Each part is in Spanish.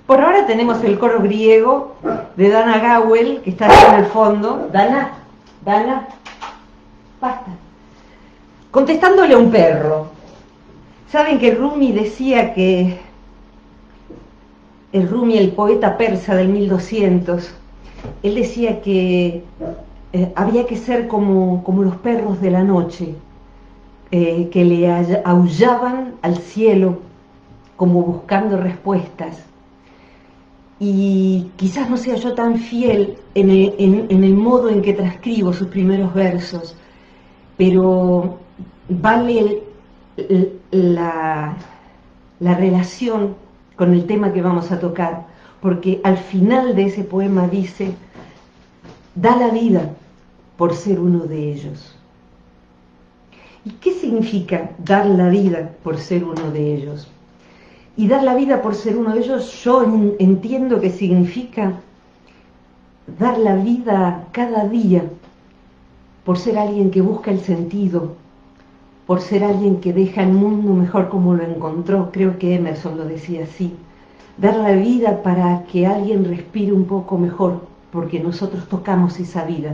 Por ahora tenemos el coro griego de Dana Gawel, que está ahí en el fondo. Dana, basta. Contestándole a un perro. Saben que Rumi decía que... Rumi, el poeta persa del 1200, él decía que había que ser como los perros de la noche, que le aullaban al cielo como buscando respuestas. Y quizás no sea yo tan fiel en el modo en que transcribo sus primeros versos, pero vale la relación con el tema que vamos a tocar, porque al final de ese poema dice: da la vida por ser uno de ellos. ¿Y qué significa dar la vida por ser uno de ellos? Y dar la vida por ser uno de ellos, yo entiendo que significa dar la vida cada día por ser alguien que busca el sentido, por ser alguien que deja el mundo mejor como lo encontró. Creo que Emerson lo decía así. Dar la vida para que alguien respire un poco mejor, porque nosotros tocamos esa vida.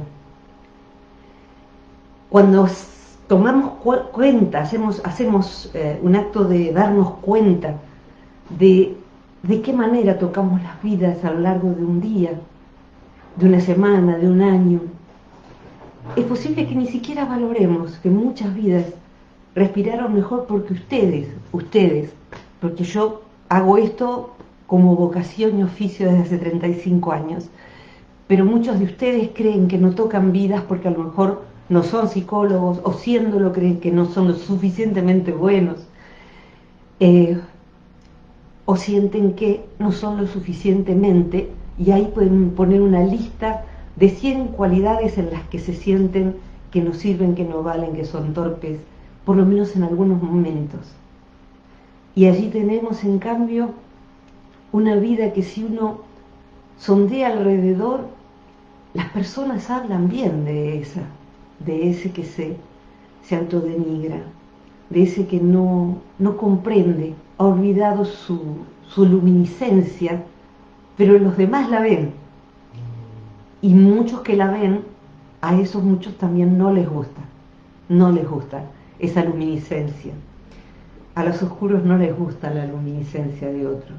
Cuando tomamos cuenta, hacemos un acto de darnos cuenta de qué manera tocamos las vidas a lo largo de un día, de una semana, de un año, es posible que ni siquiera valoremos que muchas vidas respiraron mejor porque ustedes, porque yo hago esto como vocación y oficio desde hace 35 años, pero muchos de ustedes creen que no tocan vidas porque a lo mejor no son psicólogos, o siéndolo creen que no son lo suficientemente buenos, o sienten que no son lo suficientemente, y ahí pueden poner una lista de 100 cualidades en las que se sienten que no sirven, que no valen, que son torpes, por lo menos en algunos momentos. Y allí tenemos, en cambio, una vida que si uno sondea alrededor, las personas hablan bien de ese que se autodenigra, de ese que no comprende, ha olvidado su luminiscencia, pero los demás la ven. Y muchos que la ven, a esos muchos también no les gusta esa luminiscencia. A los oscuros no les gusta la luminiscencia de otro.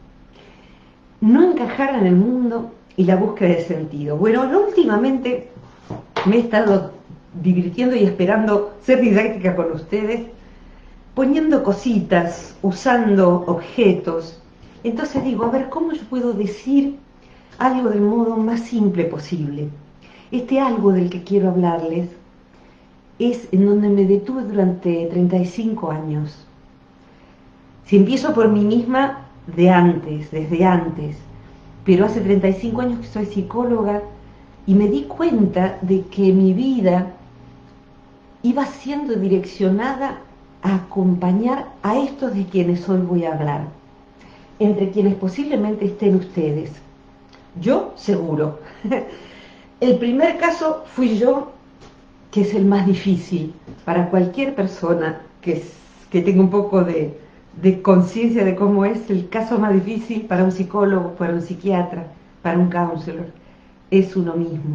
No encajar en el mundo y la búsqueda de sentido. Bueno, últimamente me he estado divirtiendo y esperando ser didáctica con ustedes, poniendo cositas, usando objetos. Entonces digo, a ver, ¿cómo yo puedo decir algo del modo más simple posible? Este algo del que quiero hablarles es en donde me detuve durante 35 años. Si empiezo por mí misma, desde antes, pero hace 35 años que soy psicóloga y me di cuenta de que mi vida iba siendo direccionada a acompañar a estos de quienes hoy voy a hablar, entre quienes posiblemente estén ustedes. Yo, seguro. El primer caso fui yo, que es el más difícil para cualquier persona que tenga un poco de conciencia de cómo es. El caso más difícil para un psicólogo, para un psiquiatra, para un counselor, es uno mismo.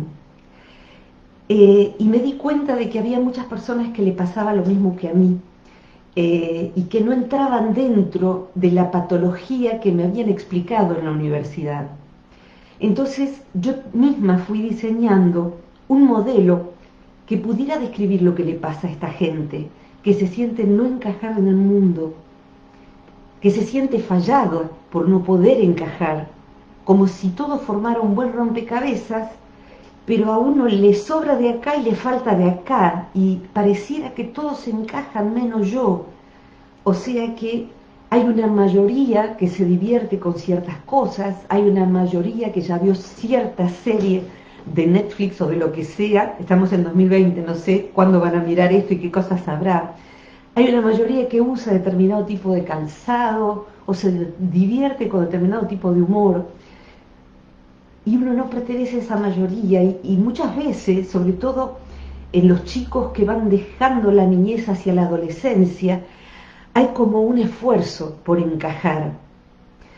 Y me di cuenta de que había muchas personas que le pasaba lo mismo que a mí, y que no entraban dentro de la patología que me habían explicado en la universidad. Entonces yo misma fui diseñando un modelo que pudiera describir lo que le pasa a esta gente, que se siente no encajar en el mundo, que se siente fallado por no poder encajar, como si todo formara un buen rompecabezas, pero a uno le sobra de acá y le falta de acá, y pareciera que todos encajan menos yo. O sea que hay una mayoría que se divierte con ciertas cosas, hay una mayoría que ya vio cierta serie de Netflix o de lo que sea. Estamos en 2020, no sé cuándo van a mirar esto y qué cosas habrá. Hay una mayoría que usa determinado tipo de calzado o se divierte con determinado tipo de humor. Y uno no pertenece a esa mayoría, y muchas veces, sobre todo en los chicos que van dejando la niñez hacia la adolescencia, hay como un esfuerzo por encajar.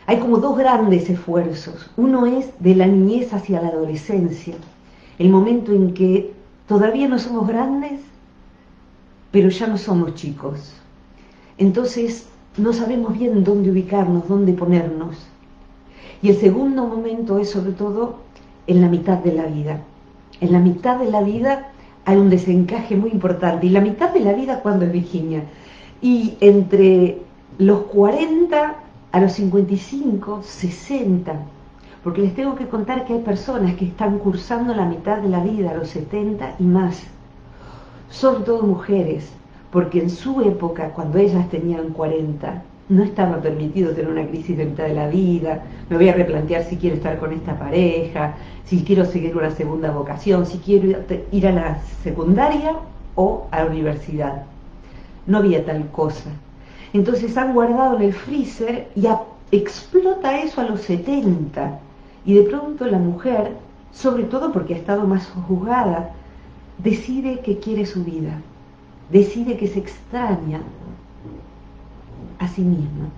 Hay como dos grandes esfuerzos. Uno es de la niñez hacia la adolescencia, el momento en que todavía no somos grandes, pero ya no somos chicos. Entonces no sabemos bien dónde ubicarnos, dónde ponernos. Y el segundo momento es sobre todo en la mitad de la vida. En la mitad de la vida hay un desencaje muy importante. Y la mitad de la vida, ¿cuándo es, Virginia? Y entre los 40 a los 55, 60. Porque les tengo que contar que hay personas que están cursando la mitad de la vida, a los 70 y más. Sobre todo mujeres, porque en su época, cuando ellas tenían 40, no estaba permitido tener una crisis de mitad de la vida, me voy a replantear si quiero estar con esta pareja, si quiero seguir una segunda vocación, si quiero ir a la secundaria o a la universidad. No había tal cosa. Entonces han guardado en el freezer y explota eso a los 70. Y de pronto la mujer, sobre todo porque ha estado más juzgada, decide que quiere su vida, decide que se extraña a sí misma.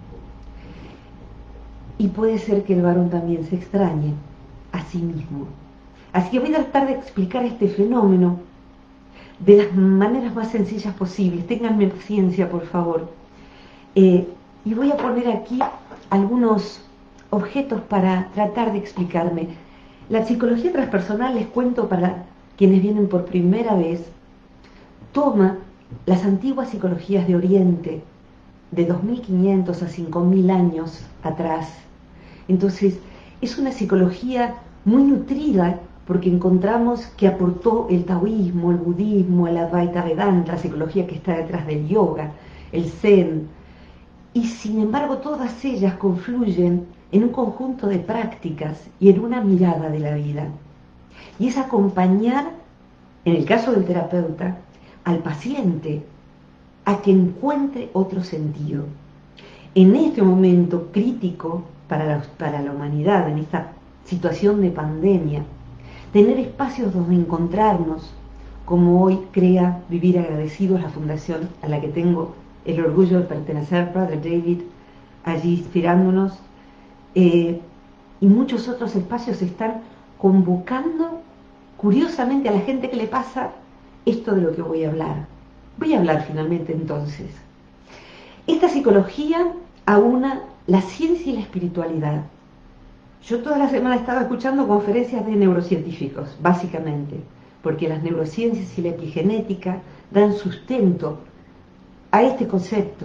Y puede ser que el varón también se extrañe a sí mismo. Así que voy a tratar de explicar este fenómeno de las maneras más sencillas posibles. Ténganme paciencia, por favor. Y voy a poner aquí algunos objetos para tratar de explicarme. La psicología transpersonal, les cuento para quienes vienen por primera vez, toma las antiguas psicologías de Oriente, de 2500 a 5000 años atrás. Entonces, es una psicología muy nutrida porque encontramos que aportó el taoísmo, el budismo, el Advaita Vedanta, la psicología que está detrás del yoga, el Zen, y sin embargo todas ellas confluyen en un conjunto de prácticas y en una mirada de la vida. Y es acompañar, en el caso del terapeuta, al paciente a que encuentre otro sentido. En este momento crítico para la humanidad, en esta situación de pandemia, tener espacios donde encontrarnos, como hoy crea Vivir Agradecidos, la fundación a la que tengo el orgullo de pertenecer, Brother David, allí inspirándonos, y muchos otros espacios están convocando curiosamente a la gente que le pasa esto de lo que voy a hablar. Voy a hablar finalmente entonces. Esta psicología aúna la ciencia y la espiritualidad. Yo toda la semana estaba escuchando conferencias de neurocientíficos, básicamente, porque las neurociencias y la epigenética dan sustento a este concepto.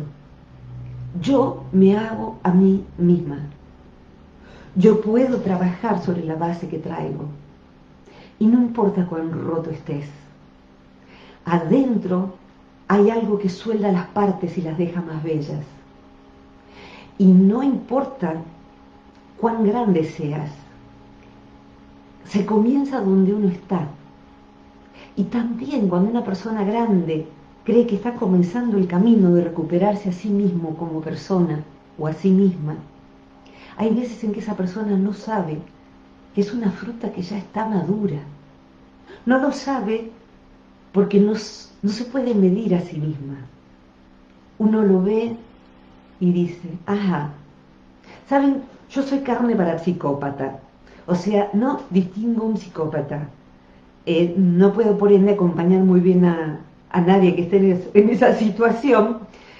Yo me hago a mí misma. Yo puedo trabajar sobre la base que traigo. Y no importa cuán roto estés. Adentro hay algo que suelda las partes y las deja más bellas. Y no importa cuán grande seas, se comienza donde uno está. Y también cuando una persona grande cree que está comenzando el camino de recuperarse a sí mismo como persona o a sí misma, hay veces en que esa persona no sabe que es una fruta que ya está madura. No lo sabe porque no se puede medir a sí misma. Uno lo ve y dice, ajá, ¿saben? Yo soy carne para psicópata. O sea, no distingo un psicópata. No puedo por ende acompañar muy bien a nadie que esté en esa situación.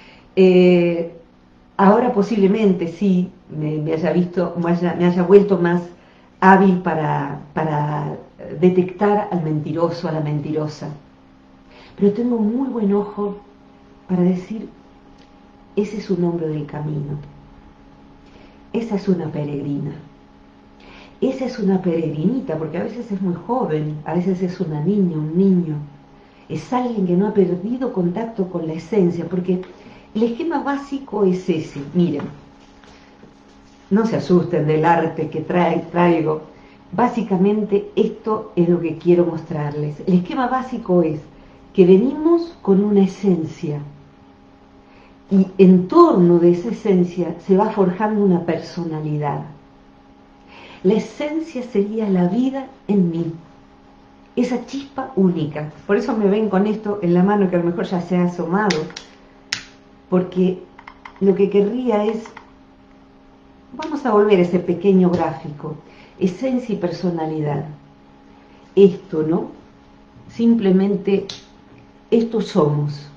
Ahora posiblemente sí me haya visto, me haya vuelto más hábil para detectar al mentiroso, a la mentirosa. Pero tengo muy buen ojo para decir, ese es un hombre del camino. Esa es una peregrina. Esa es una peregrinita, porque a veces es muy joven, a veces es una niña, un niño. Es alguien que no ha perdido contacto con la esencia, porque el esquema básico es ese. Miren, no se asusten del arte que traigo. Básicamente esto es lo que quiero mostrarles. El esquema básico es que venimos con una esencia y en torno de esa esencia se va forjando una personalidad. La esencia sería la vida en mí, esa chispa única. Por eso me ven con esto en la mano, que a lo mejor ya se ha asomado, porque lo que querría es Vamos a volver a ese pequeño gráfico, esencia y personalidad. Esto, ¿no? Simplemente, estos somos.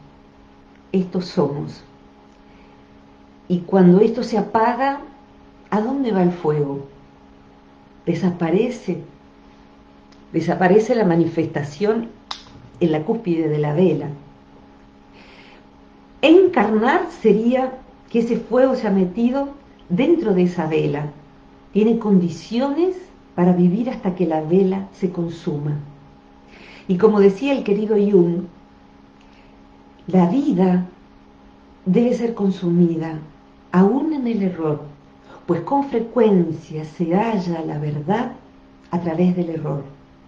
Y cuando esto se apaga, ¿a dónde va el fuego? Desaparece la manifestación en la cúspide de la vela. Encarnar sería que ese fuego se ha metido dentro de esa vela, tiene condiciones para vivir hasta que la vela se consuma. Y como decía el querido Jung, la vida debe ser consumida, aún en el error, pues con frecuencia se halla la verdad a través del error.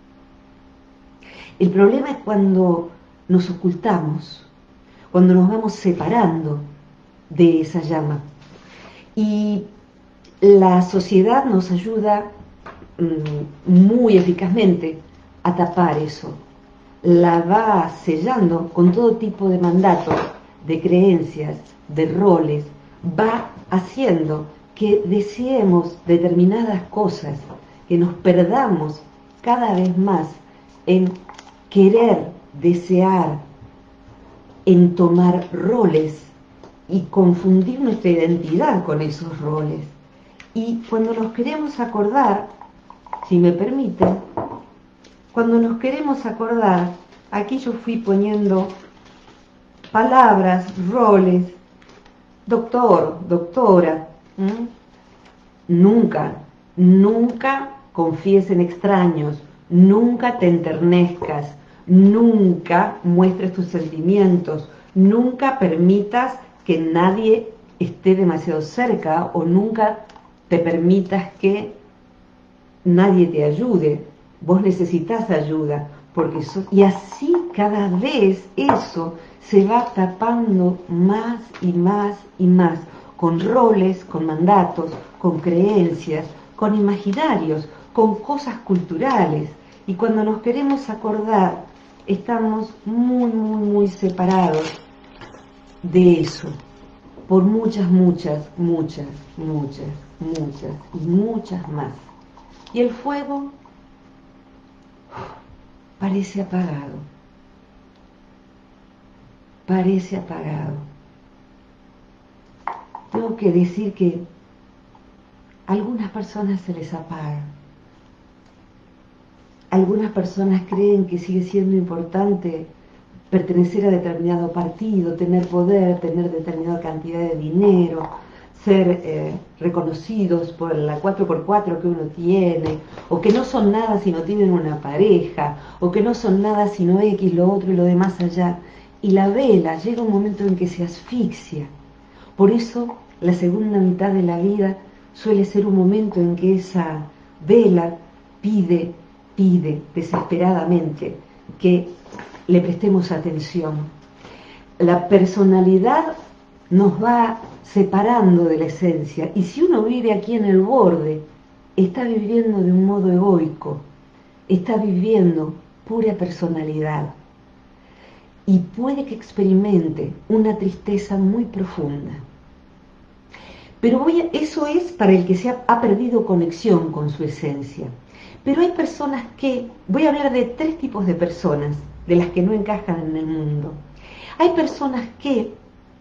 El problema es cuando nos ocultamos, cuando nos vamos separando de esa llama. Y la sociedad nos ayuda muy eficazmente a tapar eso. La va sellando con todo tipo de mandatos, de creencias, de roles, va haciendo que deseemos determinadas cosas, que nos perdamos cada vez más en querer, desear, en tomar roles y confundir nuestra identidad con esos roles. Y cuando nos queremos acordar, si me permiten, cuando nos queremos acordar, aquí yo fui poniendo palabras, roles, doctor, doctora, nunca confíes en extraños, nunca te enternezcas, nunca muestres tus sentimientos, nunca permitas que nadie esté demasiado cerca o nunca te permitas que nadie te ayude. Vos necesitas ayuda, y así cada vez eso se va tapando más y más y más, con roles, con mandatos, con creencias, con imaginarios, con cosas culturales. Y cuando nos queremos acordar, estamos muy separados de eso, por muchas más. Y el fuego parece apagado. Tengo que decir que a algunas personas se les apaga. Algunas personas creen que sigue siendo importante pertenecer a determinado partido, tener poder, tener determinada cantidad de dinero, ser reconocidos por la 4x4 que uno tiene, o que no son nada si no tienen una pareja, o que no son nada si no X, lo otro y lo demás allá. Y la vela llega un momento en que se asfixia. Por eso la segunda mitad de la vida suele ser un momento en que esa vela pide desesperadamente que le prestemos atención. La personalidad nos va separando de la esencia, y si uno vive aquí en el borde, está viviendo de un modo egoico, está viviendo pura personalidad, y puede que experimente una tristeza muy profunda. Pero eso es para el que ha perdido conexión con su esencia. Pero hay personas que, voy a hablar de 3 tipos de personas, de las que no encajan en el mundo. Hay personas que,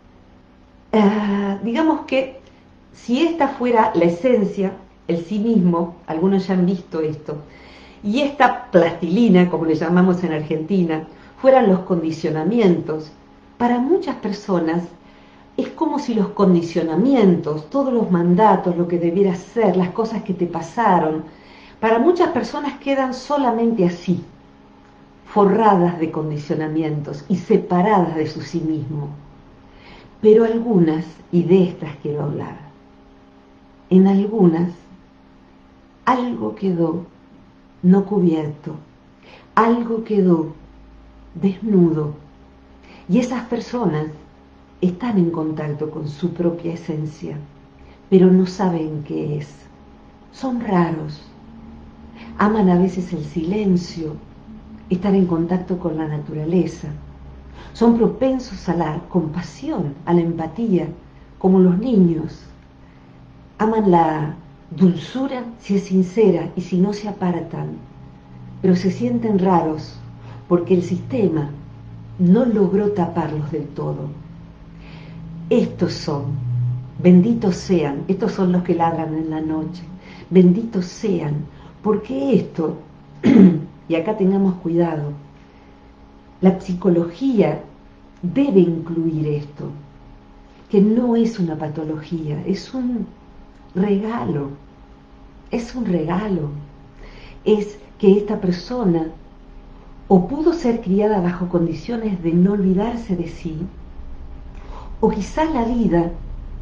digamos que, si esta fuera la esencia, el sí mismo, algunos ya han visto esto, y esta plastilina, como le llamamos en Argentina, fueran los condicionamientos, para muchas personas es como si los condicionamientos, todos los mandatos, lo que debieras ser, las cosas que te pasaron, para muchas personas quedan solamente así, forradas de condicionamientos y separadas de su sí mismo. Pero algunas, y de estas quiero hablar, en algunas algo quedó no cubierto, algo quedó desnudo, y esas personas están en contacto con su propia esencia, pero no saben qué es. Son raros, aman a veces el silencio, estar en contacto con la naturaleza, son propensos a la compasión, a la empatía, como los niños. aman la dulzura si es sincera y si no se apartan, pero se sienten raros porque el sistema no logró taparlos del todo. Estos son, benditos sean, estos son los que ladran en la noche, benditos sean, porque esto, y acá tengamos cuidado, la psicología debe incluir esto, que no es una patología, es un regalo, es un regalo, es que esta persona o pudo ser criada bajo condiciones de no olvidarse de sí, o quizás la vida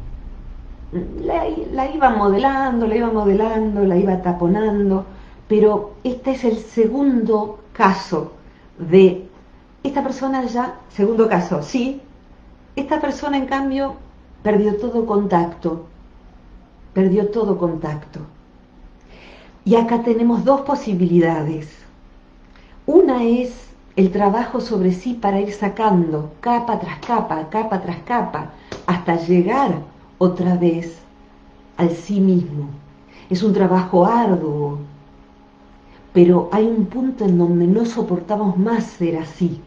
la iba modelando, la iba taponando, pero este es el segundo caso de esta persona ya, segundo caso, sí, esta persona en cambio perdió todo contacto. Y acá tenemos dos posibilidades. Una es el trabajo sobre sí para ir sacando capa tras capa, hasta llegar otra vez al sí mismo. Es un trabajo arduo, pero hay un punto en donde no soportamos más ser así.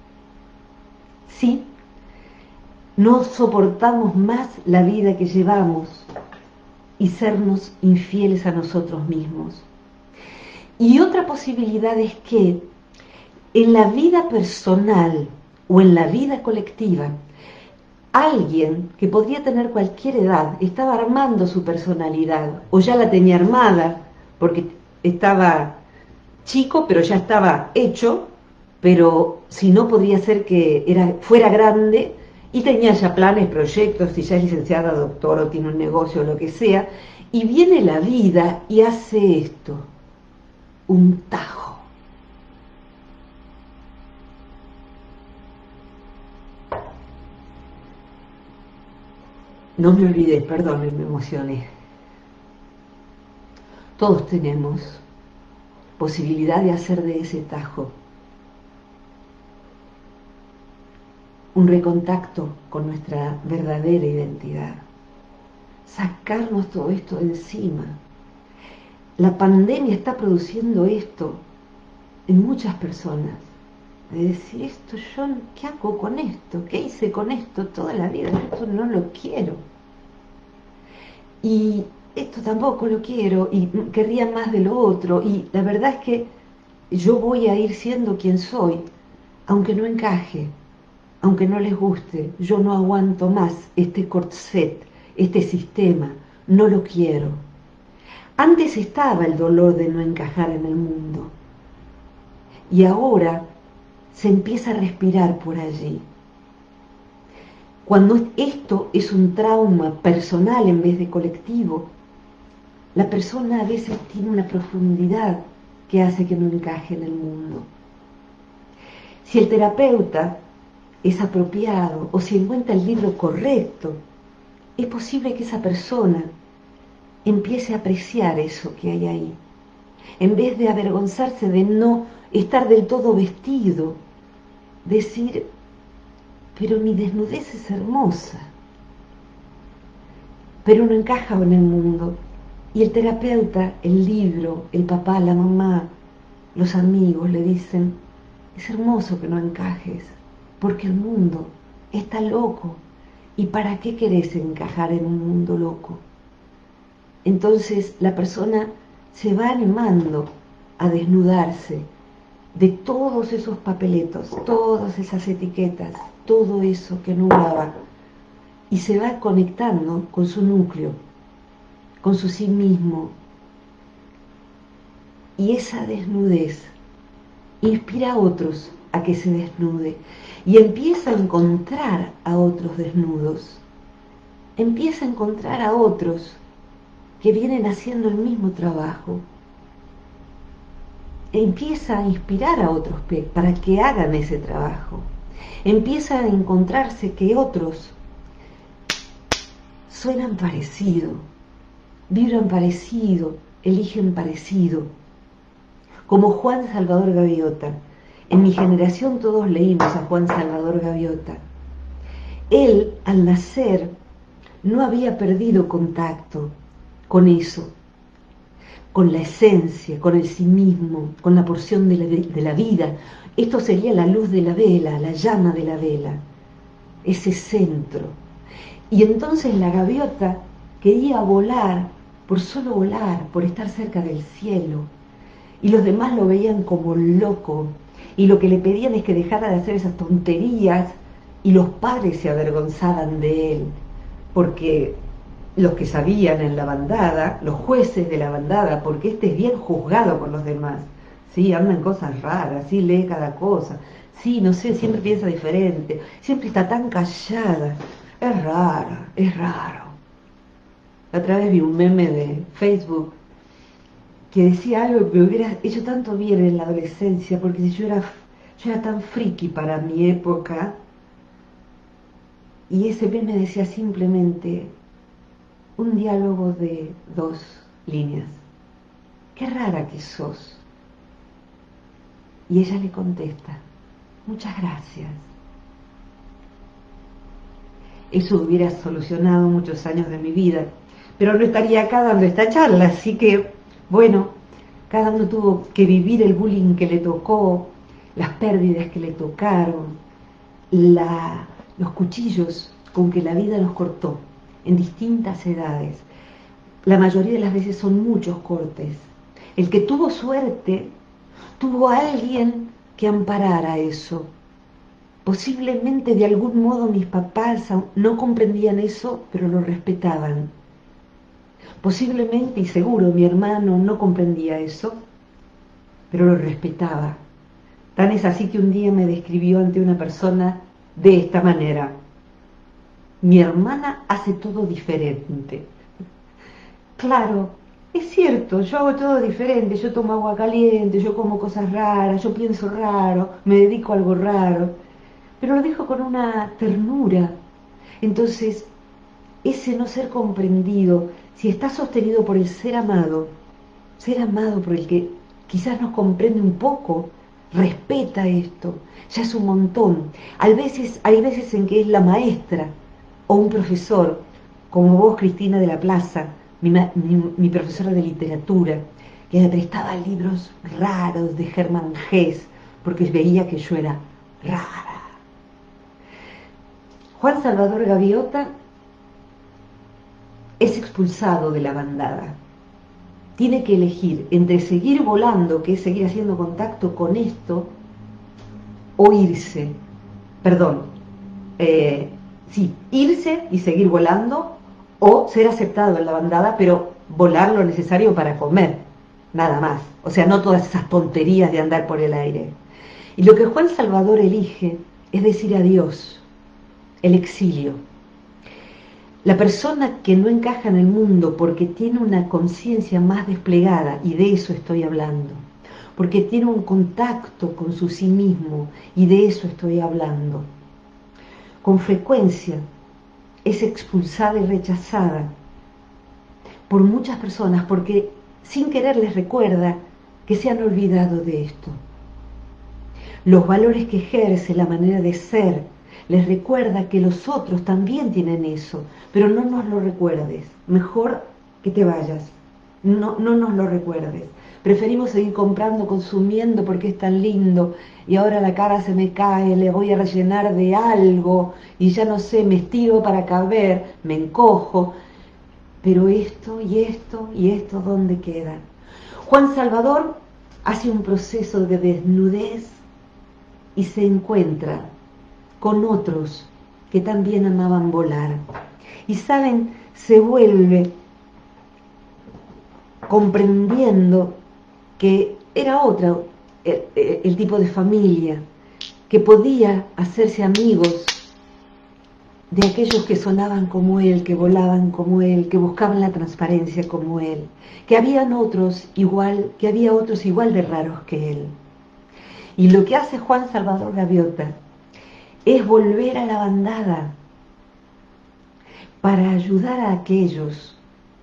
¿Sí? No soportamos más la vida que llevamos y sernos infieles a nosotros mismos. Y otra posibilidad es que en la vida personal o en la vida colectiva, alguien que podría tener cualquier edad estaba armando su personalidad o ya la tenía armada porque estaba chico pero ya estaba hecho, pero si no podría ser que fuera grande y tenía ya planes, proyectos, si ya es licenciada, doctor o tiene un negocio o lo que sea, y viene la vida y hace esto, un tajo. No me olvidé, perdón, me emocioné. Todos tenemos posibilidad de hacer de ese tajo un recontacto con nuestra verdadera identidad, sacarnos todo esto de encima. La pandemia está produciendo esto en muchas personas, de decir esto, yo, ¿qué hago con esto? ¿Qué hice con esto toda la vida? Esto no lo quiero. Y esto tampoco lo quiero, y querría más de lo otro, y la verdad es que yo voy a ir siendo quien soy, aunque no encaje, aunque no les guste, yo no aguanto más este corset, este sistema, no lo quiero. Antes estaba el dolor de no encajar en el mundo, y ahora se empieza a respirar por allí. Cuando esto es un trauma personal en vez de colectivo, la persona a veces tiene una profundidad que hace que no encaje en el mundo. Si el terapeuta es apropiado o si encuentra el libro correcto, es posible que esa persona empiece a apreciar eso que hay ahí. En vez de avergonzarse de no estar del todo vestido, decir, pero mi desnudez es hermosa, pero no encaja en el mundo. Y el terapeuta, el libro, el papá, la mamá, los amigos le dicen, es hermoso que no encajes, porque el mundo está loco. ¿Y para qué querés encajar en un mundo loco? Entonces la persona se va animando a desnudarse de todos esos papeletos, todas esas etiquetas, todo eso que nublaba, y se va conectando con su núcleo, con su sí mismo. Y esa desnudez inspira a otros a que se desnude y empieza a encontrar a otros desnudos, empieza a encontrar a otros que vienen haciendo el mismo trabajo, empieza a inspirar a otros para que hagan ese trabajo, empieza a encontrarse que otros suenan parecido, vibran parecido, eligen parecido, como Juan Salvador Gaviota. En mi generación todos leímos a Juan Salvador Gaviota. Él, al nacer, no había perdido contacto con eso, con la esencia, con el sí mismo, con la porción de la vida. Esto sería la luz de la vela, la llama de la vela, ese centro. Y entonces la gaviota quería volar, por solo volar, por estar cerca del cielo. Y los demás lo veían como loco. Y lo que le pedían es que dejara de hacer esas tonterías. Y los padres se avergonzaban de él. Porque los que sabían en la bandada, los jueces de la bandada, porque este es bien juzgado por los demás. Sí, andan cosas raras, sí, lee cada cosa. Sí, no sé, siempre piensa diferente. Siempre está tan callada. Es raro, es raro. La otra vez vi un meme de Facebook que decía algo que me hubiera hecho tanto bien en la adolescencia, porque si yo era tan friki para mi época, y ese meme decía simplemente un diálogo de 2 líneas. Qué rara que sos. Y ella le contesta, muchas gracias. Eso hubiera solucionado muchos años de mi vida, pero no estaría acá dando esta charla, así que, bueno, cada uno tuvo que vivir el bullying que le tocó, las pérdidas que le tocaron, los cuchillos con que la vida nos cortó en distintas edades. La mayoría de las veces son muchos cortes. El que tuvo suerte, tuvo a alguien que amparara eso. Posiblemente de algún modo mis papás no comprendían eso, pero lo respetaban. Posiblemente y seguro mi hermano no comprendía eso, pero lo respetaba. Tan es así que un día me describió ante una persona de esta manera: mi hermana hace todo diferente. Claro, es cierto, yo hago todo diferente, yo tomo agua caliente, yo como cosas raras, yo pienso raro, me dedico a algo raro, pero lo dijo con una ternura. Entonces, ese no ser comprendido, si está sostenido por el ser amado por el que quizás nos comprende un poco, respeta esto, ya es un montón. Hay veces en que es la maestra o un profesor, como vos, Cristina de la Plaza, mi profesora de literatura, que me prestaba libros raros de Hermann Hesse, porque veía que yo era rara. Juan Salvador Gaviota es expulsado de la bandada. Tiene que elegir entre seguir volando, que es seguir haciendo contacto con esto, o irse. Perdón, sí, irse y seguir volando, o ser aceptado en la bandada, pero volar lo necesario para comer, nada más. O sea, no todas esas tonterías de andar por el aire. Y lo que Juan Salvador elige es decir adiós, el exilio. La persona que no encaja en el mundo porque tiene una conciencia más desplegada, y de eso estoy hablando, porque tiene un contacto con su sí mismo, y de eso estoy hablando, con frecuencia es expulsada y rechazada por muchas personas porque sin querer les recuerda que se han olvidado de esto. Los valores que ejerce, la manera de ser, les recuerda que los otros también tienen eso, pero no nos lo recuerdes, mejor que te vayas, no nos lo recuerdes. Preferimos seguir comprando, consumiendo porque es tan lindo y ahora la cara se me cae, le voy a rellenar de algo y ya no sé, me estiro para caber, me encojo, pero esto y esto y esto, ¿dónde quedan? Juan Salvador hace un proceso de desnudez y se encuentra con otros que también amaban volar. Y saben, se vuelve comprendiendo que era otro el tipo de familia, que podía hacerse amigos de aquellos que sonaban como él, que volaban como él, que buscaban la transparencia como él, que había otros igual de raros que él. Y lo que hace Juan Salvador Gaviota es volver a la bandada para ayudar a aquellos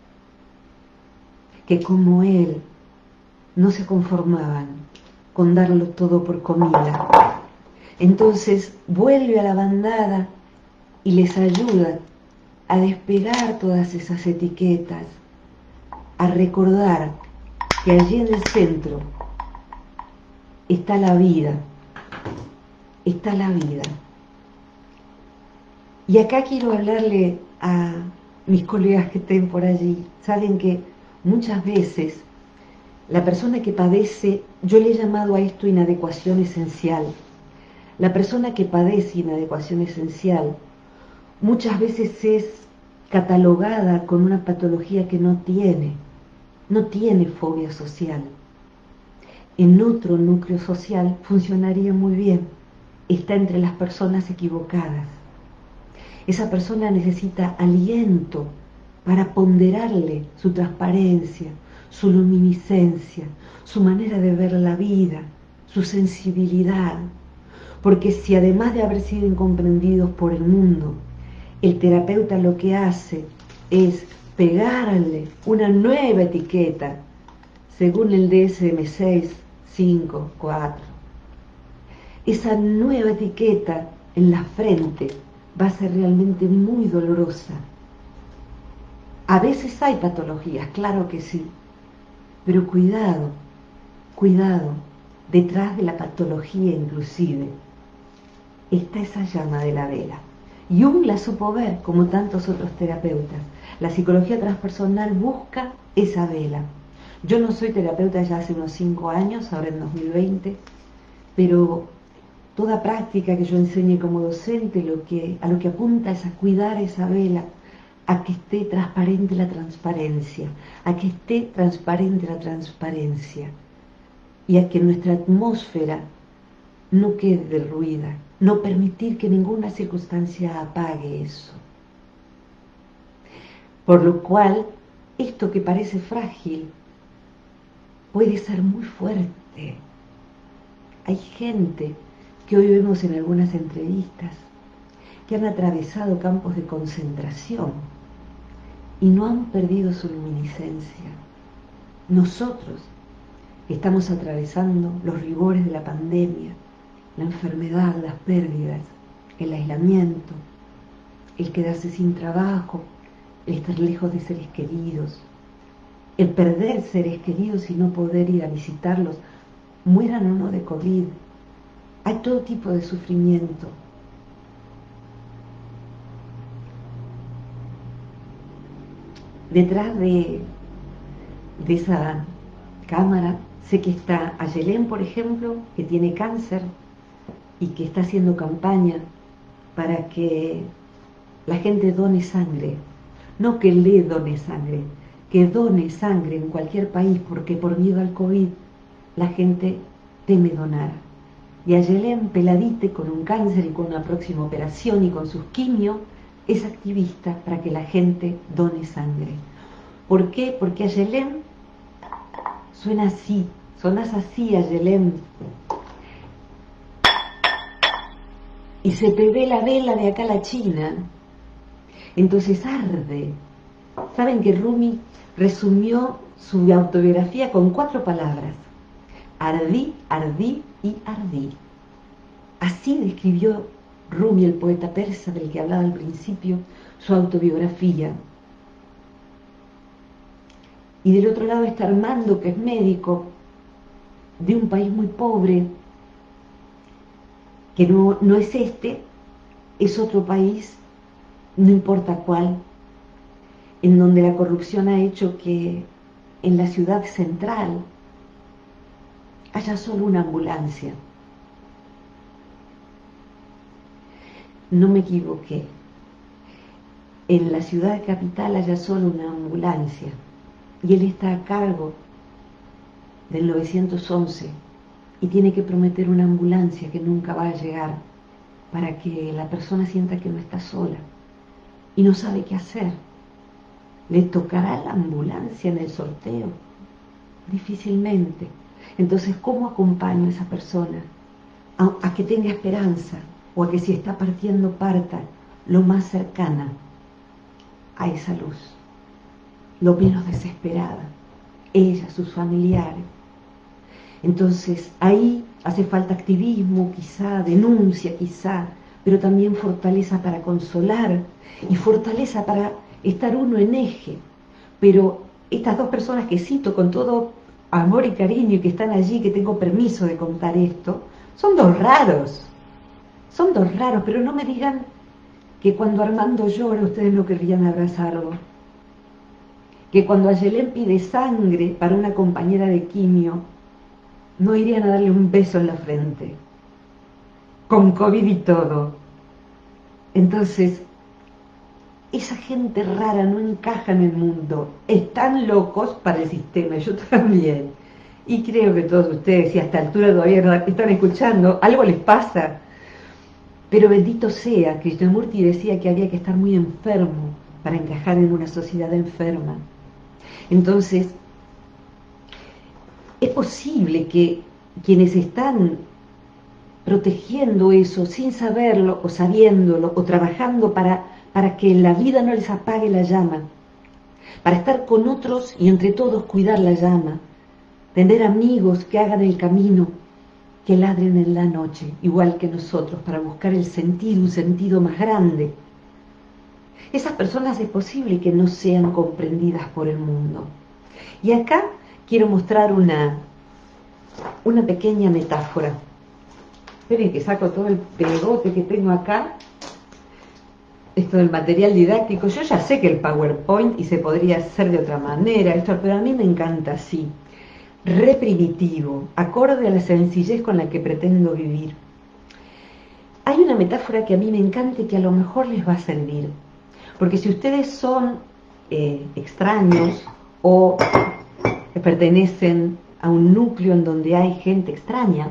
que como él no se conformaban con darlo todo por comida. Entonces vuelve a la bandada y les ayuda a despegar todas esas etiquetas, a recordar que allí en el centro está la vida, está la vida. Y acá quiero hablarle a mis colegas que estén por allí. Saben que muchas veces la persona que padece, yo le he llamado a esto inadecuación esencial. La persona que padece inadecuación esencial muchas veces es catalogada con una patología que no tiene fobia social. En otro núcleo social funcionaría muy bien, está entre las personas equivocadas. Esa persona necesita aliento para ponderarle su transparencia, su luminiscencia, su manera de ver la vida, su sensibilidad. Porque si además de haber sido incomprendidos por el mundo, el terapeuta lo que hace es pegarle una nueva etiqueta, según el DSM-6, 5, 4. Esa nueva etiqueta en la frente va a ser realmente muy dolorosa. A veces hay patologías, claro que sí, pero cuidado, detrás de la patología inclusive está esa llama de la vela. Jung la supo ver, como tantos otros terapeutas. La psicología transpersonal busca esa vela. Yo no soy terapeuta ya hace unos 5 años, ahora en 2020, pero toda práctica que yo enseñe como docente a lo que apunta es a cuidar esa vela, a que esté transparente la transparencia, a que esté transparente la transparencia y a que nuestra atmósfera no quede derruida, no permitir que ninguna circunstancia apague eso. Por lo cual, esto que parece frágil puede ser muy fuerte. Hay gente que hoy vemos en algunas entrevistas que han atravesado campos de concentración y no han perdido su luminiscencia. Nosotros estamos atravesando los rigores de la pandemia, la enfermedad, las pérdidas, el aislamiento, el quedarse sin trabajo, el estar lejos de seres queridos, el perder seres queridos y no poder ir a visitarlos, mueran o no de COVID. Hay todo tipo de sufrimiento. Detrás de esa cámara sé que está Ayelén, por ejemplo, que tiene cáncer y que está haciendo campaña para que la gente done sangre. No que le done sangre, que done sangre en cualquier país, porque por miedo al COVID la gente teme donar. Y Ayelén, peladite, con un cáncer y con una próxima operación y con sus quimio, es activista para que la gente done sangre. ¿Por qué? Porque Ayelén suena así, sonás así, Ayelén. Y se te ve la vela de acá a la China. Entonces arde. Saben que Rumi resumió su autobiografía con 4 palabras: ardí, ardí y ardí. Así describió Rumi, el poeta persa del que hablaba al principio, su autobiografía. Y del otro lado está Armando, que es médico de un país muy pobre, que no es este, es otro país, no importa cuál, en donde la corrupción ha hecho que en la ciudad central haya solo una ambulancia. No me equivoqué. En la ciudad capital haya solo una ambulancia y él está a cargo del 911 y tiene que prometer una ambulancia que nunca va a llegar para que la persona sienta que no está sola y no sabe qué hacer. ¿Le tocará la ambulancia en el sorteo? Difícilmente. Entonces, ¿cómo acompaño a esa persona a que tenga esperanza, o a que si está partiendo parta lo más cercana a esa luz, lo menos desesperada, ella, sus familiares? Entonces ahí hace falta activismo, quizá, denuncia, quizá, pero también fortaleza para consolar y fortaleza para estar uno en eje. Pero estas dos personas que cito con todo amor y cariño y que están allí, que tengo permiso de contar esto, son dos raros. Son dos raros, pero no me digan que cuando Armando llora ustedes no querrían abrazarlo. Que cuando Ayelén pide sangre para una compañera de quimio, no irían a darle un beso en la frente. Con COVID y todo. Entonces, esa gente rara no encaja en el mundo. Están locos para el sistema, yo también. Y creo que todos ustedes, si a esta altura todavía no están escuchando, algo les pasa. Pero bendito sea, Krishnamurti decía que había que estar muy enfermo para encajar en una sociedad enferma. Entonces, es posible que quienes están protegiendo eso sin saberlo o sabiéndolo o trabajando para que la vida no les apague la llama, para estar con otros y entre todos cuidar la llama, tener amigos que hagan el camino, que ladren en la noche, igual que nosotros, para buscar el sentido, un sentido más grande. Esas personas es posible que no sean comprendidas por el mundo. Y acá quiero mostrar una pequeña metáfora. Esperen que saco todo el pegote que tengo acá. Esto del material didáctico. Yo ya sé que el PowerPoint y se podría hacer de otra manera, pero a mí me encanta así. Reprimitivo, acorde a la sencillez con la que pretendo vivir. Hay una metáfora que a mí me encanta y que a lo mejor les va a servir. Porque si ustedes son extraños o pertenecen a un núcleo en donde hay gente extraña,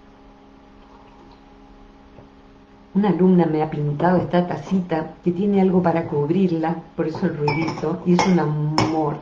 una alumna me ha pintado esta tacita que tiene algo para cubrirla, por eso el ruidito, y es un amor.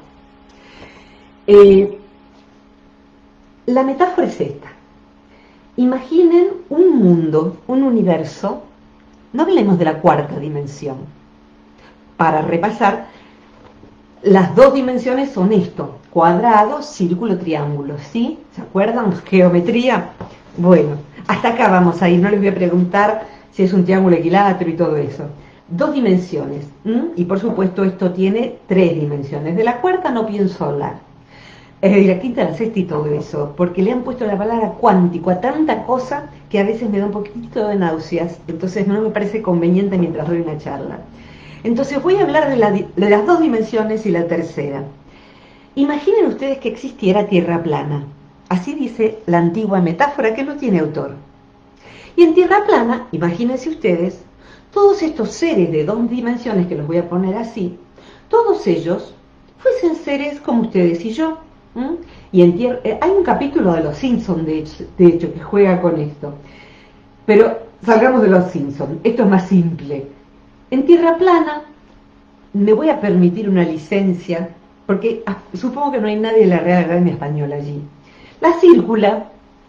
La metáfora es esta. Imaginen un mundo, un universo, no hablemos de la cuarta dimensión. Para repasar, las dos dimensiones son esto, cuadrado, círculo, triángulo, ¿sí? ¿Se acuerdan? Geometría. Bueno, hasta acá vamos a ir, no les voy a preguntar si es un triángulo equilátero y todo eso. Dos dimensiones, y por supuesto esto tiene tres dimensiones. De la cuarta no pienso hablar. De la quinta, la sexta y todo eso, porque le han puesto la palabra cuántico a tanta cosa que a veces me da un poquitito de náuseas, entonces no me parece conveniente mientras doy una charla. Entonces voy a hablar de las dos dimensiones y la tercera. Imaginen ustedes que existiera tierra plana. Así dice la antigua metáfora que no tiene autor. Y en tierra plana, imagínense ustedes, todos estos seres de dos dimensiones, que los voy a poner así, todos ellos fuesen seres como ustedes y yo. Y hay un capítulo de Los Simpsons, de hecho, que juega con esto. Pero salgamos de Los Simpsons, esto es más simple. En tierra plana me voy a permitir una licencia, porque supongo que no hay nadie de la Real Academia Española allí. La círcula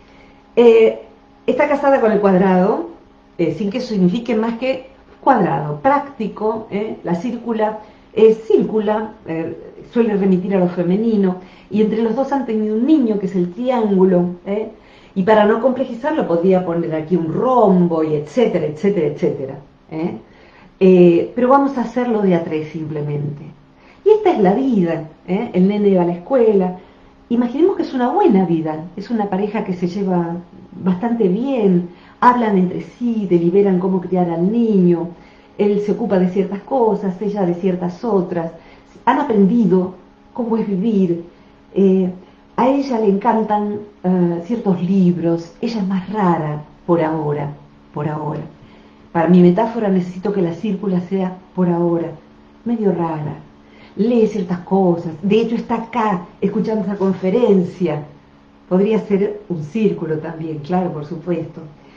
está casada con el cuadrado, sin que eso signifique más que cuadrado, práctico. La círcula circula, suele remitir a lo femenino, y entre los dos han tenido un niño que es el triángulo, y para no complejizarlo podría poner aquí un rombo y etcétera, etcétera, etcétera. Pero vamos a hacerlo de a tres simplemente. Y esta es la vida, el nene va a la escuela. Imaginemos que es una buena vida, es una pareja que se lleva bastante bien, hablan entre sí, deliberan cómo criar al niño, él se ocupa de ciertas cosas, ella de ciertas otras, han aprendido cómo es vivir, a ella le encantan ciertos libros, ella es más rara por ahora. Para mi metáfora necesito que la círcula sea por ahora, medio rara. Lee ciertas cosas, de hecho está acá escuchando esa conferencia. Podría ser un círculo también, claro, por supuesto.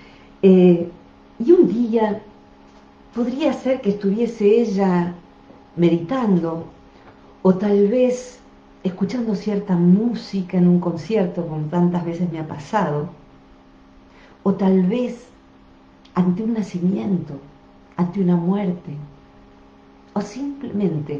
Y un día podría ser que estuviese ella meditando, o tal vez escuchando cierta música en un concierto, como tantas veces me ha pasado, o tal vez ante un nacimiento, ante una muerte, o simplemente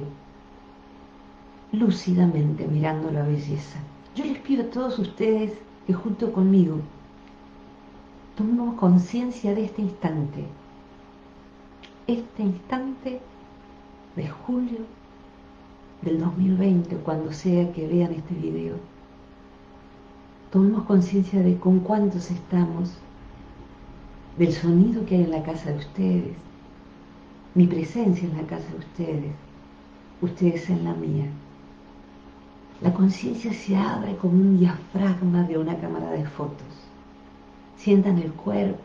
lúcidamente mirando la belleza. Yo les pido a todos ustedes que junto conmigo tomemos conciencia de este instante de julio del 2020, o cuando sea que vean este video, tomemos conciencia de con cuántos estamos, del sonido que hay en la casa de ustedes, mi presencia en la casa de ustedes, ustedes en la mía. La conciencia se abre como un diafragma de una cámara de fotos. Sientan el cuerpo,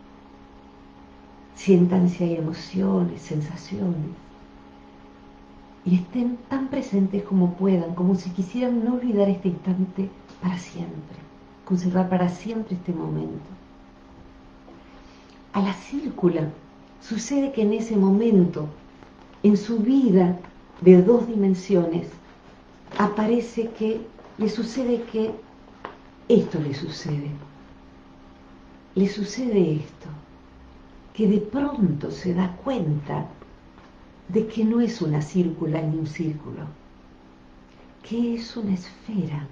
sientan si hay emociones, sensaciones, y estén tan presentes como puedan, como si quisieran no olvidar este instante para siempre, conservar para siempre este momento. A la círcula sucede que en ese momento, en su vida de 2 dimensiones, aparece que le sucede que esto le sucede. Le sucede esto, que de pronto se da cuenta de que no es una círcula ni un círculo, que es una esfera.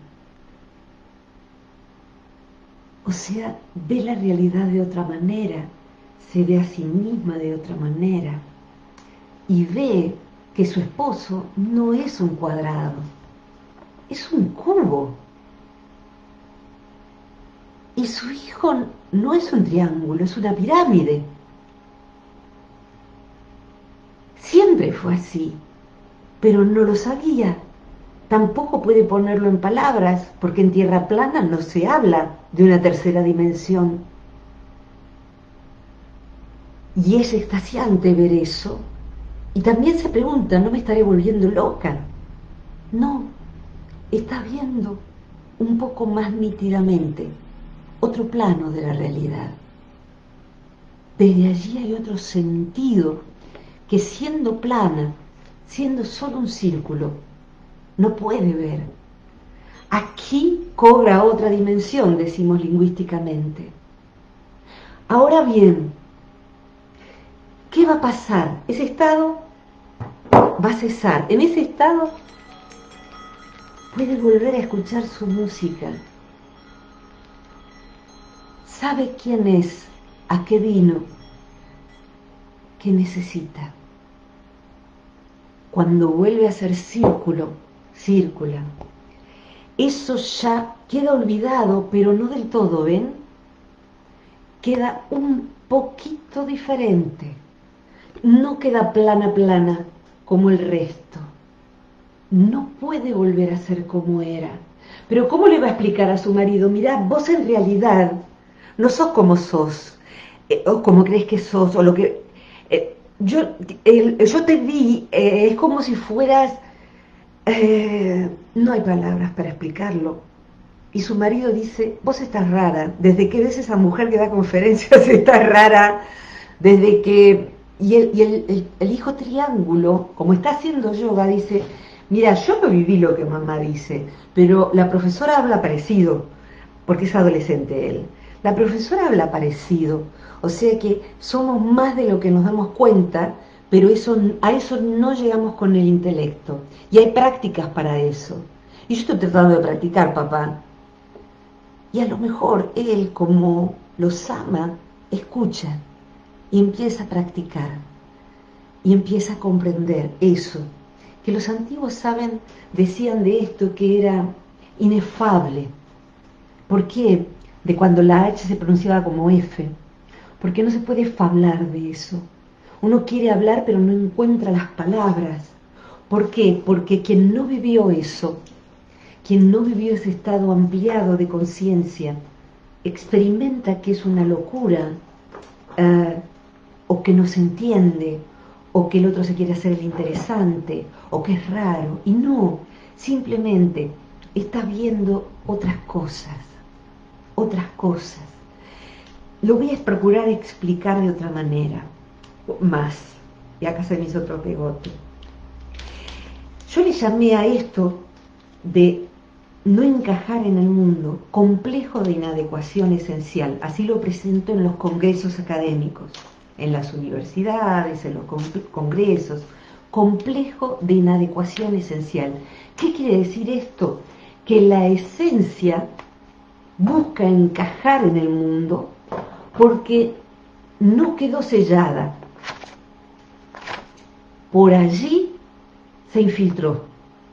O sea, ve la realidad de otra manera, se ve a sí misma de otra manera y ve que su esposo no es un cuadrado, es un cubo. Y su hijo no es un triángulo, es una pirámide. Siempre fue así, pero no lo sabía. Tampoco puede ponerlo en palabras, porque en tierra plana no se habla de una tercera dimensión. Y es extasiante ver eso. Y también se pregunta, ¿no me estaré volviendo loca? No, está viendo un poco más nítidamente otro plano de la realidad. Desde allí hay otro sentido que, siendo plana, siendo solo un círculo, no puede ver. Aquí cobra otra dimensión, decimos lingüísticamente. Ahora bien, ¿qué va a pasar? Ese estado va a cesar. En ese estado puede volver a escuchar su música. Sabe quién es, a qué vino, qué necesita. Cuando vuelve a ser círculo, círcula, eso ya queda olvidado, pero no del todo, ¿ven? Queda un poquito diferente. No queda plana, plana, como el resto. No puede volver a ser como era. Pero ¿cómo le va a explicar a su marido? Mirá, vos en realidad no sos como sos, o como crees que sos, o lo que... yo te vi, es como si fueras... no hay palabras para explicarlo. Y su marido dice, vos estás rara. Desde que ves esa mujer que da conferencias, estás rara. Desde que... Y el hijo triángulo, como está haciendo yoga, dice, mira, yo no viví lo que mamá dice, pero la profesora habla parecido, porque es adolescente él. La profesora habla parecido, o sea que somos más de lo que nos damos cuenta, pero a eso no llegamos con el intelecto. Y hay prácticas para eso. Y yo estoy tratando de practicar, papá. Y a lo mejor él, como los ama, escucha y empieza a practicar. Y empieza a comprender eso. Que los antiguos decían de esto que era inefable. ¿Por qué? De cuando la H se pronunciaba como F. Porque no se puede hablar de eso. Uno quiere hablar pero no encuentra las palabras. ¿Por qué? Porque quien no vivió eso, quien no vivió ese estado ampliado de conciencia, experimenta que es una locura, o que no se entiende, o que el otro se quiere hacer el interesante, o que es raro. Y no, simplemente está viendo otras cosas. Otras cosas. Lo voy a procurar explicar de otra manera, más, y acá se me hizo otro pegote. Yo le llamé a esto de no encajar en el mundo complejo de inadecuación esencial. Así lo presento en los congresos académicos, en las universidades, en los congresos. Complejo de inadecuación esencial. ¿Qué quiere decir esto? Que la esencia busca encajar en el mundo porque no quedó sellada. Por allí se infiltró.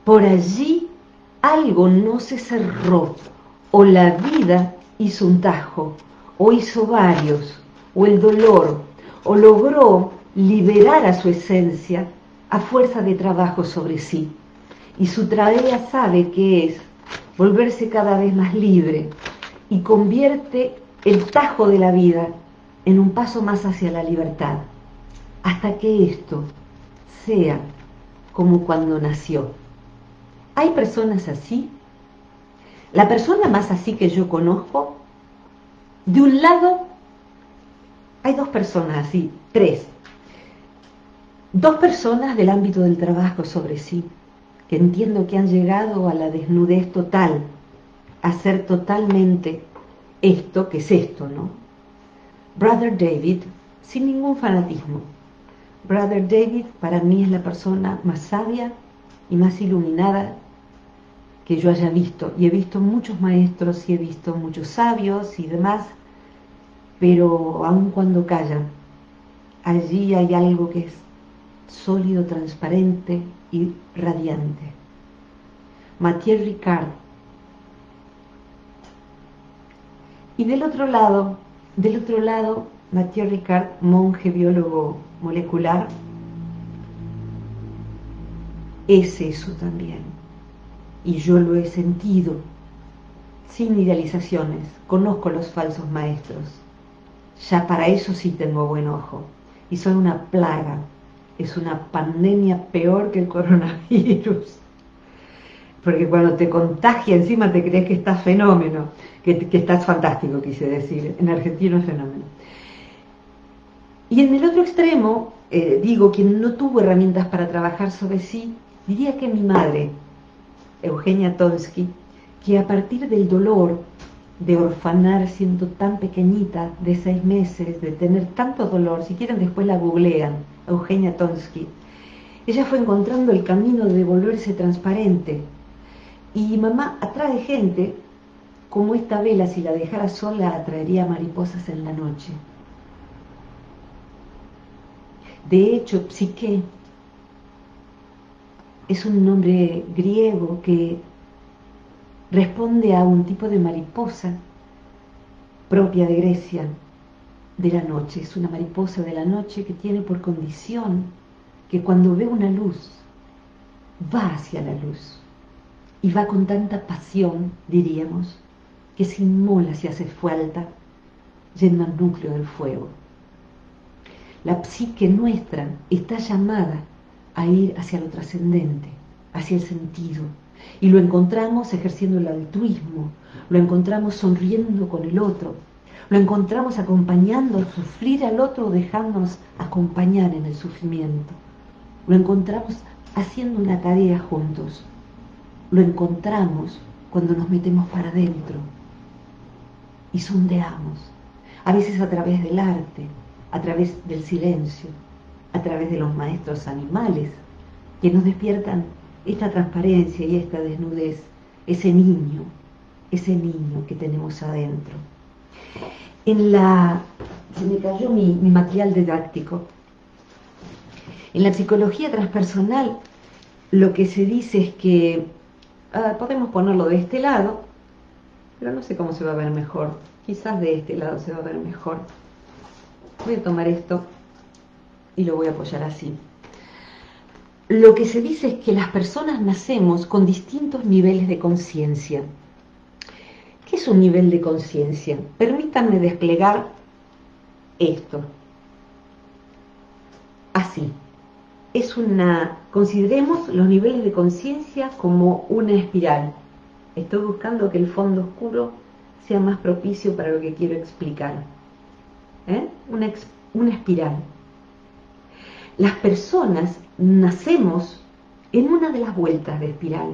por allí algo no se cerró, o la vida hizo un tajo, o hizo varios, o el dolor, o logró liberar a su esencia a fuerza de trabajo sobre sí. Y su tarea sabe que es volverse cada vez más libre y convierte el tajo de la vida en un paso más hacia la libertad, hasta que esto sea como cuando nació. ¿Hay personas así? La persona más así que yo conozco, de un lado, hay dos personas así, tres. Dos personas del ámbito del trabajo sobre sí, que entiendo que han llegado a la desnudez total, a ser totalmente esto, que es esto, ¿no? Brother David, sin ningún fanatismo. Brother David para mí es la persona más sabia y más iluminada que yo haya visto. Y he visto muchos maestros y he visto muchos sabios y demás, pero aun cuando callan, allí hay algo que es sólido, transparente y radiante. Mathieu Ricard. Y del otro lado, Mathieu Ricard, monje biólogo molecular, es eso también. Y yo lo he sentido, sin idealizaciones. Conozco los falsos maestros. Ya para eso sí tengo buen ojo. Y son una plaga. Es una pandemia peor que el coronavirus. Porque cuando te contagia encima te crees que estás fenómeno, que estás fantástico, quise decir. En argentino es fenómeno. Y en el otro extremo, digo, quien no tuvo herramientas para trabajar sobre sí, diría que mi madre, Eugenia Tonsky, que a partir del dolor de orfanar siendo tan pequeñita, de 6 meses, de tener tanto dolor, si quieren después la googlean, Eugenia Tonsky, ella fue encontrando el camino de volverse transparente. Y mamá atrae gente, como esta vela, si la dejara sola, atraería mariposas en la noche. De hecho, Psique es un nombre griego que responde a un tipo de mariposa propia de Grecia, de la noche. Es una mariposa de la noche que tiene por condición que cuando ve una luz, va hacia la luz. Y va con tanta pasión, diríamos, que se inmola si hace falta, yendo al núcleo del fuego. La psique nuestra está llamada a ir hacia lo trascendente, hacia el sentido. Y lo encontramos ejerciendo el altruismo, lo encontramos sonriendo con el otro, lo encontramos acompañando a sufrir al otro, dejándonos acompañar en el sufrimiento. Lo encontramos haciendo una tarea juntos. Lo encontramos cuando nos metemos para adentro y sondeamos, a veces a través del arte, a través del silencio, a través de los maestros animales que nos despiertan esta transparencia y esta desnudez, ese niño que tenemos adentro. Se me cayó mi material didáctico. En la psicología transpersonal lo que se dice es que podemos ponerlo de este lado, pero no sé cómo se va a ver mejor. Quizás de este lado se va a ver mejor. Voy a tomar esto y lo voy a apoyar así. Lo que se dice es que las personas nacemos con distintos niveles de conciencia. ¿Qué es un nivel de conciencia? Permítanme desplegar esto. Así. Consideremos los niveles de conciencia como una espiral. Estoy buscando que el fondo oscuro sea más propicio para lo que quiero explicar. Una espiral. Las personas nacemos en una de las vueltas de espiral.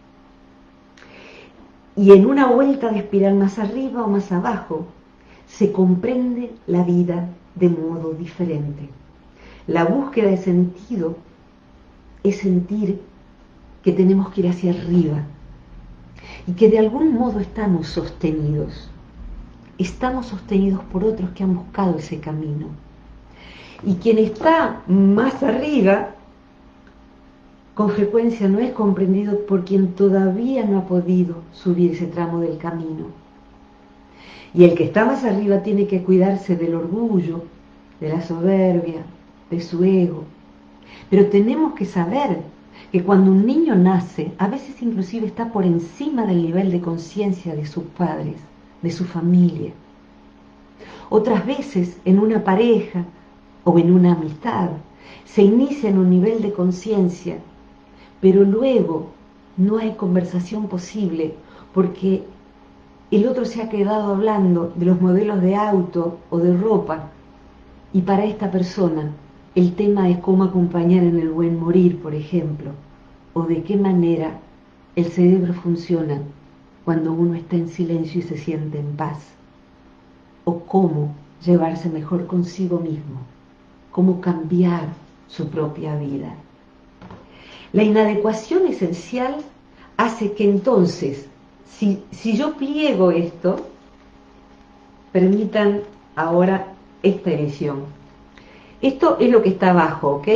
Y en una vuelta de espiral más arriba o más abajo, se comprende la vida de modo diferente. La búsqueda de sentido es sentir que tenemos que ir hacia arriba y que de algún modo estamos sostenidos. Estamos sostenidos por otros que han buscado ese camino. Y quien está más arriba con frecuencia no es comprendido por quien todavía no ha podido subir ese tramo del camino. Y el que está más arriba tiene que cuidarse del orgullo, de la soberbia, de su ego. Pero tenemos que saber que cuando un niño nace, a veces inclusive está por encima del nivel de conciencia de sus padres, de su familia. Otras veces, en una pareja o en una amistad, se inicia en un nivel de conciencia, pero luego no hay conversación posible porque el otro se ha quedado hablando de los modelos de auto o de ropa, y para esta persona el tema es cómo acompañar en el buen morir, por ejemplo, o de qué manera el cerebro funciona cuando uno está en silencio y se siente en paz, o cómo llevarse mejor consigo mismo, cómo cambiar su propia vida. La inadecuación esencial hace que entonces, si yo pliego esto, permitan ahora esta emisión. Esto es lo que está abajo, ¿ok?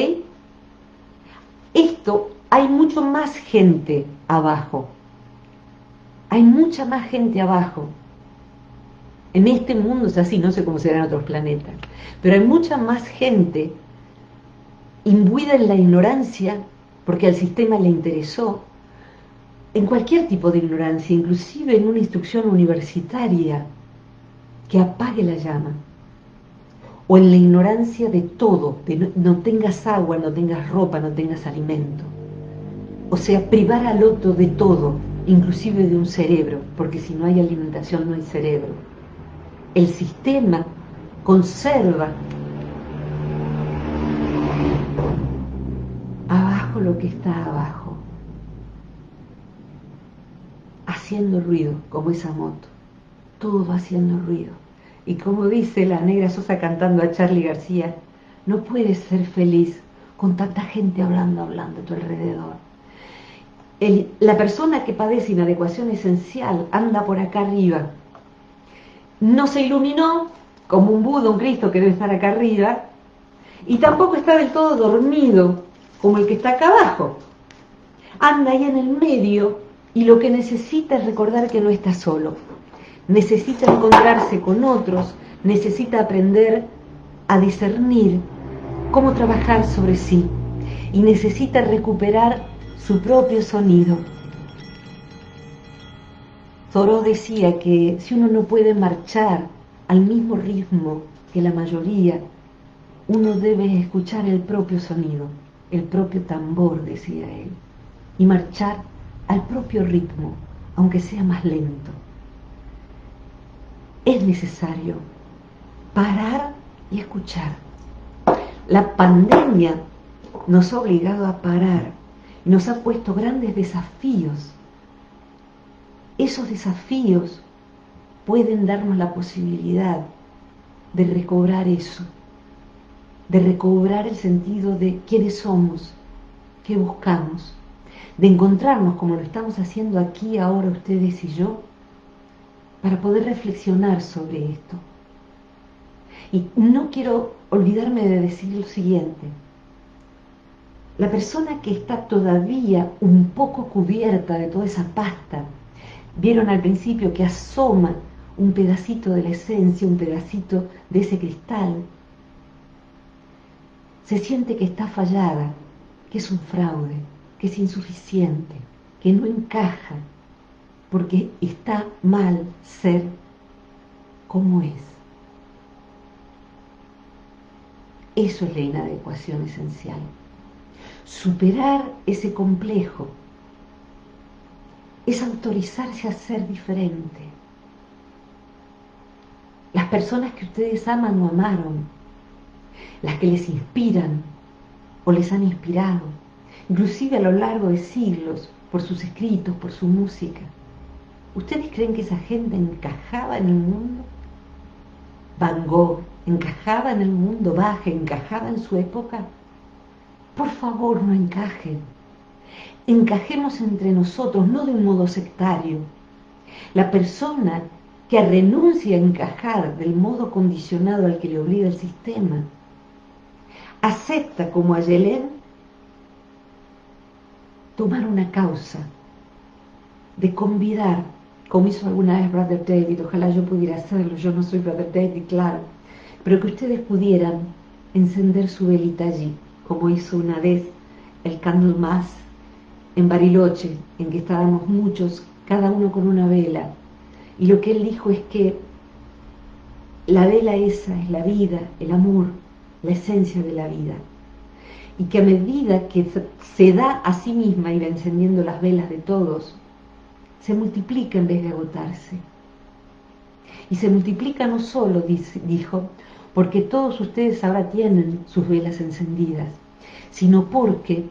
Esto, hay mucho más gente abajo. Hay mucha más gente abajo. En este mundo es así, no sé cómo será en otros planetas, pero hay mucha más gente imbuida en la ignorancia, porque al sistema le interesó, en cualquier tipo de ignorancia, inclusive en una instrucción universitaria, que apague la llama, o en la ignorancia de todo, de no tengas agua, no tengas ropa, no tengas alimento. O sea, privar al otro de todo, inclusive de un cerebro, porque si no hay alimentación no hay cerebro. El sistema conserva abajo lo que está abajo, haciendo ruido, como esa moto, todo haciendo ruido. Y como dice la Negra Sosa cantando a Charly García, no puedes ser feliz con tanta gente hablando a tu alrededor. La persona que padece inadecuación esencial anda por acá arriba, no se iluminó como un Buda, un Cristo que debe estar acá arriba, y tampoco está del todo dormido como el que está acá abajo. Anda ahí en el medio y lo que necesita es recordar que no está solo. Necesita encontrarse con otros, necesita aprender a discernir cómo trabajar sobre sí y necesita recuperar su propio sonido. Thoreau decía que si uno no puede marchar al mismo ritmo que la mayoría, uno debe escuchar el propio sonido, el propio tambor, decía él, y marchar al propio ritmo, aunque sea más lento. Es necesario parar y escuchar. La pandemia nos ha obligado a parar y nos ha puesto grandes desafíos. Esos desafíos pueden darnos la posibilidad de recobrar eso, de recobrar el sentido de quiénes somos, qué buscamos, de encontrarnos como lo estamos haciendo aquí ahora ustedes y yo, para poder reflexionar sobre esto. Y no quiero olvidarme de decir lo siguiente: la persona que está todavía un poco cubierta de toda esa pasta, vieron al principio que asoma un pedacito de la esencia, un pedacito de ese cristal, se siente que está fallada, que es un fraude, que es insuficiente, que no encaja, porque está mal ser como es. Eso es la inadecuación esencial. Superar ese complejo es autorizarse a ser diferente. Las personas que ustedes aman o amaron, las que les inspiran o les han inspirado, inclusive a lo largo de siglos, por sus escritos, por su música, ¿ustedes creen que esa gente encajaba en el mundo? Van Gogh encajaba en el mundo, Bach encajaba en su época. Por favor, no encajen. Encajemos entre nosotros, no de un modo sectario. La persona que renuncia a encajar del modo condicionado al que le obliga el sistema, acepta como a Yelén tomar una causa, de convidar, como hizo alguna vez Brother David. Ojalá yo pudiera hacerlo, yo no soy Brother David, claro, pero que ustedes pudieran encender su velita allí, como hizo una vez el Candlemas en Bariloche, en que estábamos muchos, cada uno con una vela, y lo que él dijo es que la vela esa es la vida, el amor, la esencia de la vida, y que a medida que se da a sí misma y va encendiendo las velas de todos, se multiplica en vez de agotarse. Y se multiplica no solo, dijo, porque todos ustedes ahora tienen sus velas encendidas, sino porque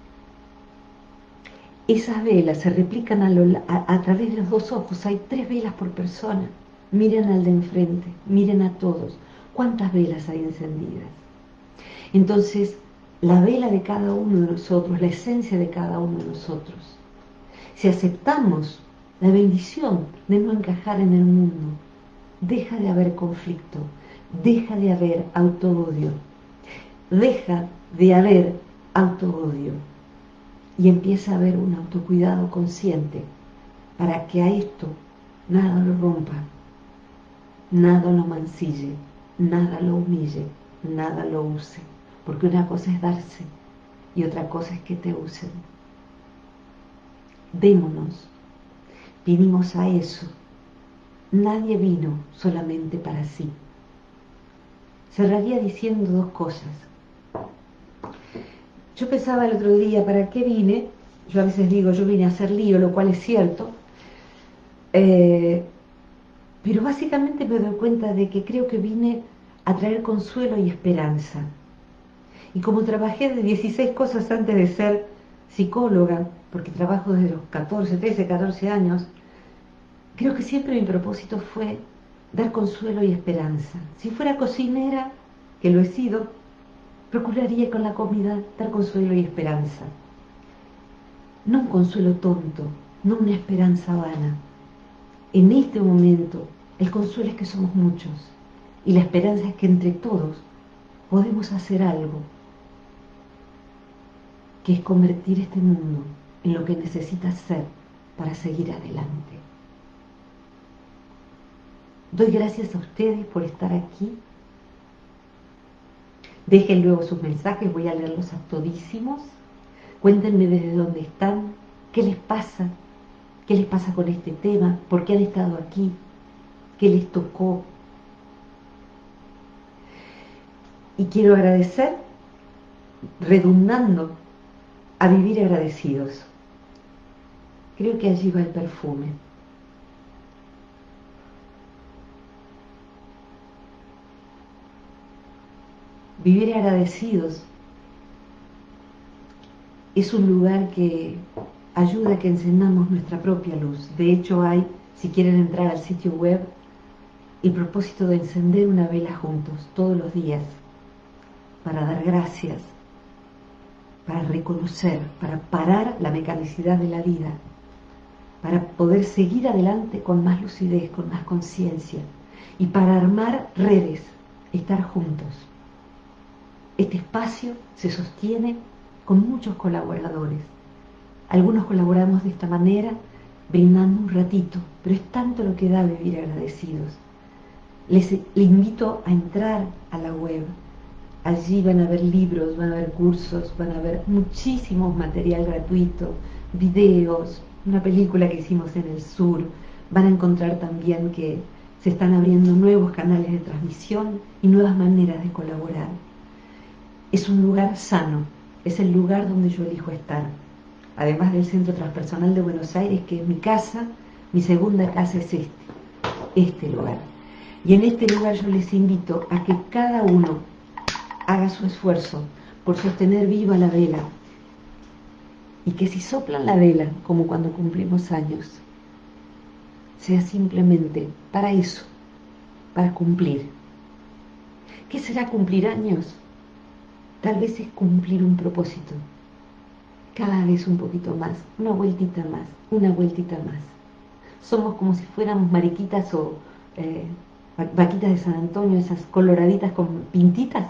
esas velas se replican a través de los dos ojos. Hay 3 velas por persona. Miren al de enfrente, miren a todos. ¿Cuántas velas hay encendidas? Entonces, la vela de cada uno de nosotros, la esencia de cada uno de nosotros, si aceptamos la bendición de no encajar en el mundo, deja de haber conflicto, deja de haber autoodio, deja de haber autoodio y empieza a haber un autocuidado consciente para que a esto nada lo rompa, nada lo mancille, nada lo humille, nada lo use, porque una cosa es darse y otra cosa es que te usen. Démonos, vinimos a eso. Nadie vino solamente para sí. Cerraría diciendo 2 cosas. Yo pensaba el otro día, ¿para qué vine? Yo a veces digo, yo vine a hacer lío, lo cual es cierto. Pero básicamente me doy cuenta de que creo que vine a traer consuelo y esperanza. Y como trabajé de 16 cosas antes de ser psicóloga, porque trabajo desde los 13, 14 años, creo que siempre mi propósito fue dar consuelo y esperanza. Si fuera cocinera, que lo he sido, procuraría con la comida dar consuelo y esperanza. No un consuelo tonto, no una esperanza vana. En este momento, el consuelo es que somos muchos y la esperanza es que entre todos podemos hacer algo, que es convertir este mundo en lo que necesita ser para seguir adelante. Doy gracias a ustedes por estar aquí. Dejen luego sus mensajes, voy a leerlos a todísimos. Cuéntenme desde dónde están, qué les pasa con este tema, por qué han estado aquí, qué les tocó. Y quiero agradecer, redundando, a vivir agradecidos. Creo que allí va el perfume. Vivir agradecidos es un lugar que ayuda a que encendamos nuestra propia luz. De hecho hay, si quieren entrar al sitio web, el propósito de encender una vela juntos todos los días para dar gracias, para reconocer, para parar la mecanicidad de la vida, para poder seguir adelante con más lucidez, con más conciencia y para armar redes, estar juntos. Este espacio se sostiene con muchos colaboradores. Algunos colaboramos de esta manera, brindando un ratito, pero es tanto lo que da vivir agradecidos. Les invito a entrar a la web. Allí van a ver libros, van a ver cursos, van a ver muchísimo material gratuito, videos, una película que hicimos en el sur. Van a encontrar también que se están abriendo nuevos canales de transmisión y nuevas maneras de colaborar. Es un lugar sano, es el lugar donde yo elijo estar. Además del Centro Transpersonal de Buenos Aires, que es mi casa, mi segunda casa es este lugar. Y en este lugar yo les invito a que cada uno haga su esfuerzo por sostener viva la vela. Y que si soplan la vela, como cuando cumplimos años, sea simplemente para eso, para cumplir. ¿Qué será cumplir años? Tal vez es cumplir un propósito, cada vez un poquito más, una vueltita más, una vueltita más. Somos como si fuéramos mariquitas o vaquitas de San Antonio, esas coloraditas con pintitas.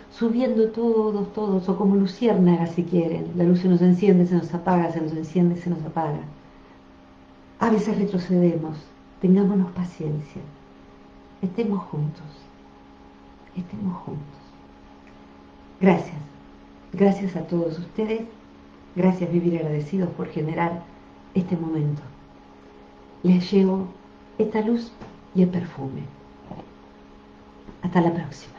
subiendo todos, todos, o como luciérnagas si quieren. La luz se nos enciende, se nos apaga, se nos enciende, se nos apaga. A veces retrocedemos, tengámonos paciencia, estemos juntos, estemos juntos. Gracias, gracias a todos ustedes, gracias Vivir Agradecidos por generar este momento. Les llevo esta luz y el perfume. Hasta la próxima.